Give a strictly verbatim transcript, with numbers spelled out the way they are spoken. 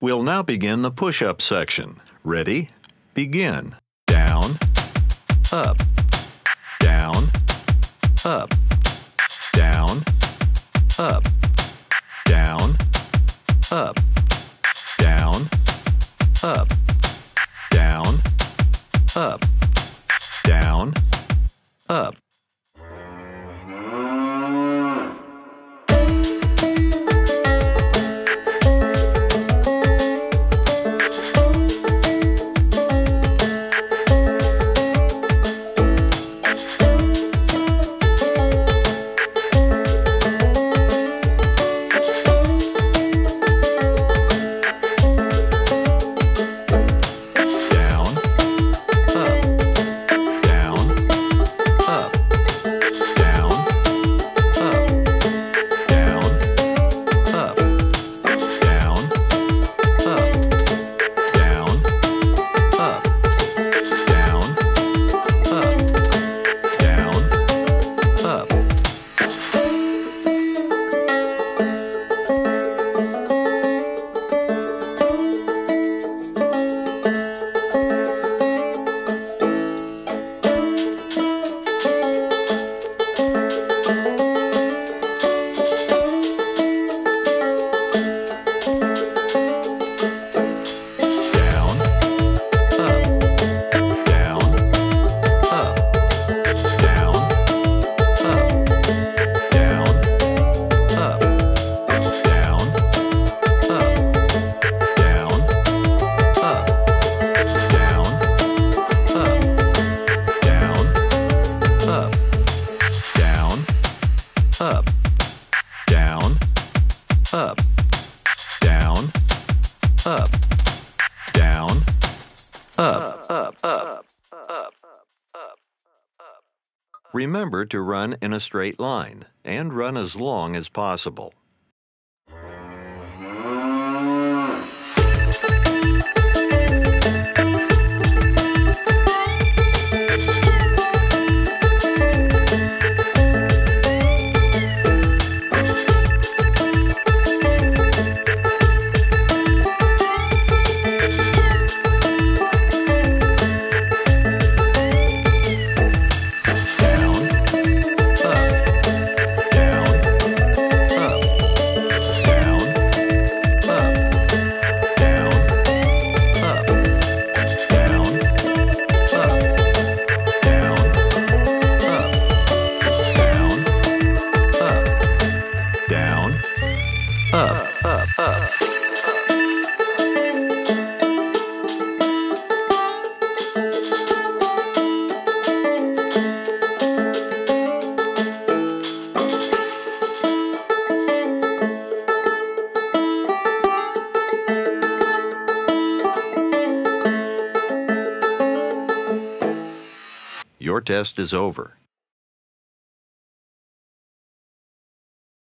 We'll now begin the push-up section. Ready? Begin. Down, up, down, up, down, up, down, up, down, up, down, up, down, up. Up, down, up, down, up, down, up, up, up, up, up. Remember to run in a straight line and run as long as possible. Up, up, up. Your test is over.